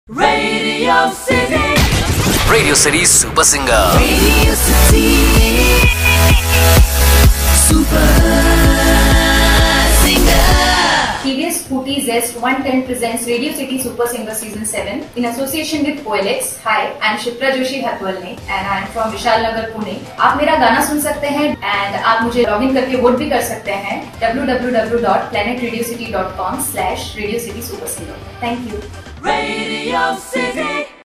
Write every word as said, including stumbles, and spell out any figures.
Radio City. Radio City Super Singer. Radio City. Super Singer. T V S Scooty Zest one ten presents Radio City Super Singer Season seven in association with O L X. Hi, I am Shipra Joshi Hatwalne and I am from Vishal Nagar, Pune. आप मेरा गाना सुन सकते हैं and आप मुझे login करके vote भी कर सकते हैं w w w dot planet radio city dot com slash radio city super singer. Thank you. Radio City.